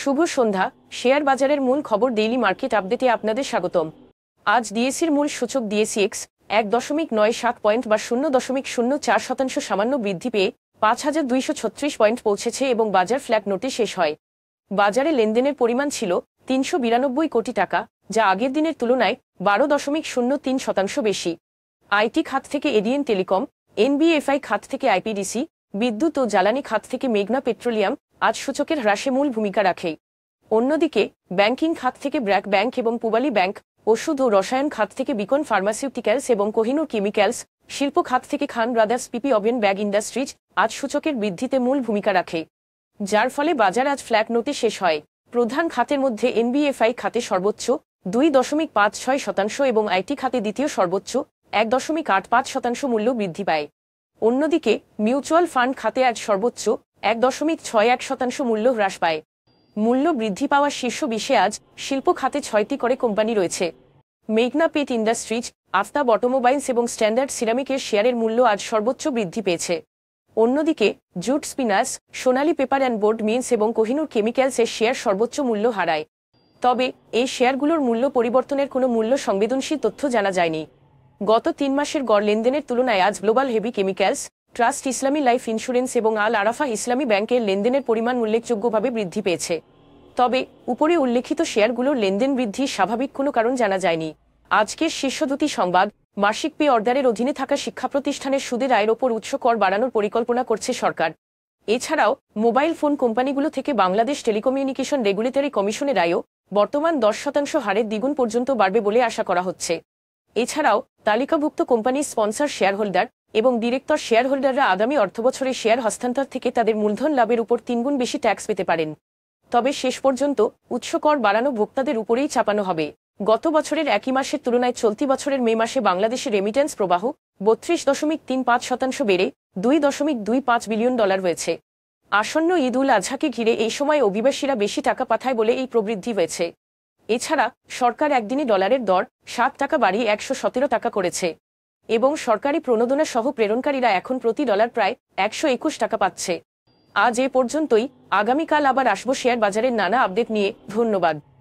শুভ সন্ধ্যা। Share বাজারের মূল খবর ডেইলি মার্কেট আপডেটে আপনাদের স্বাগতম। আজ ডিএসির মূল সূচক ডিএসিএক্স 1.97 পয়েন্ট বা 0.04% সামান্য বৃদ্ধি পেয়ে 5,236 পয়েন্ট পৌঁছেছে এবং বাজার ফ্ল্যাট নোটে শেষ হয়। বাজারে লেনদেনের পরিমাণ ছিল 392 কোটি টাকা, যা আগের দিনের তুলনায় 12.03% বেশি। আইটি খাত থেকে এডিএন টেলিকম, এনবিএফআই খাত থেকে আইপিডিসি, বিদ্যুৎ ও জ্বালানি খাত থেকে মেঘনা পেট্রোলিয়াম আজ সূচকের হ্রাসে মূল ভূমিকা রাখে। অন্যদিকে ব্যাংকিং খাত থেকে ব্র্যাক ব্যাংক এবং পূবালী ব্যাংক, ওষুধ ও রসায়ন খাত থেকে বিকন ফার্মাসিউটিক্যালস এবং কোহিনুর কেমিক্যালস, শিল্প খাত থেকে Khan brothers PP woven bag industries আজ সূচকের বৃদ্ধিতে মূল ভূমিকা রাখে, যার ফলে বাজার আজ ফ্ল্যাট নোটে শেষ হয়। প্রধান খাতের মধ্যে এনবিএফআই খাতে সর্বোচ্চ 2.56% এবং আইটি খাতে দ্বিতীয় সর্বোচ্চ 1.85% মূল্য বৃদ্ধি পায়। অন্যদিকে মিউচুয়াল ফান্ড খাতে আজ সর্বোচ্চ 1.61% মূল্য হ্রাস পায়। মূল্য বৃদ্ধি পাওয়া শীর্ষ 20-এ আজ শিল্প খাতে 6টি করে কোম্পানি রয়েছে। মেঘনা পেট ইন্ডাস্ট্রিজ, আফতাব অটোমোবাইলস এবং স্ট্যান্ডার্ড সিরামিকের শেয়ারের মূল্য আজ সর্বোচ্চ বৃদ্ধি পেয়েছে। অন্যদিকে jute spinners, Sonali paper and board mills এবং কোহিনুর কেমিক্যালসের শেয়ার সর্বোচ্চ মূল্য হারায়। তবে এই শেয়ারগুলোর মূল্য পরিবর্তনের কোনো মূল্য সংবেদনশীল তথ্য জানা যায়নি। গত 3 মাসের গড় লেনদেনের তুলনায় আজ global heavy chemicals, trust Islami life insurance এবং আল আরাফা ইসলামী ব্যাংকের লেনদেনের পরিমাণ উল্লেখযোগ্যভাবে বৃদ্ধি পেয়েছে। তবে উপরে উল্লেখিত শেয়ারগুলোর লেনদেন বৃদ্ধির স্বাভাবিক কোনো কারণ জানা যায়নি। আজকের শীর্ষ দুটি সংবাদ: মাসিক পে অর্ডারের অধীনে থাকা শিক্ষা প্রতিষ্ঠানের সুদের আয়ের ওপর উৎস কর বাড়ানোর পরিকল্পনা করছে সরকার। এছাড়াও মোবাইল ফোন কোম্পানিগুলো থেকে বাংলাদেশ টেলিকমিউনিকেশন রেগুলেটরি কমিশনের আয়ও বর্তমান 10% হারের দ্বিগুণ পর্যন্ত বাড়বে বলে আশা করা হচ্ছে। এছাড়াও তালিকাভুক্ত কোম্পানির স্পন্সর শেয়ার হোল্ডার এবং ডিরেক্টর শেয়ার হোল্ডাররা আগামী অর্থবছরে শেয়ার হস্তান্তর থেকে তাদের মূলধন লাভের উপর 3 গুণ বেশি ট্যাক্স পেতে পারেন। তবে শেষ পর্যন্ত উৎস কর বাড়ানো ভোক্তাদের উপরেই চাপানো হবে। গত বছরের একই মাসের তুলনায় চলতি বছরের মে মাসে বাংলাদেশের রেমিটেন্স প্রবাহ 32.35% বেড়ে $2.25 বিলিয়ন হয়েছে। আসন্ন ঈদ উল আজহাকে ঘিরে এই সময় অভিবাসীরা বেশি টাকা পাঠায় বলে এই প্রবৃদ্ধি হয়েছে। এছাড়া সরকার একদিনে ডলারের দর 7 টাকা বাড়িয়ে 117 টাকা করেছে এবং সরকারি প্রণোদনা সহ প্রেরণকারীরা এখন প্রতি ডলার প্রায় 121 টাকা পাচ্ছে। আজ এ পর্যন্তই। আগামীকাল আবার আসবো শেয়ার বাজারের নানা আপডেট নিয়ে। ধন্যবাদ।